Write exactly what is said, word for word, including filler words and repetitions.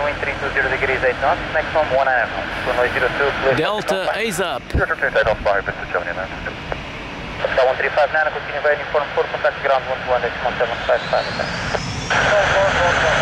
wind three two zero degrees eight knots, maximum one and a half knots. Runway zero two, clear. Delta, A's up. zero two two, takeoff by VistaJet Embraer. Pascal one three five nine, continue by uniform four, contact ground one two one, decimal seven five five.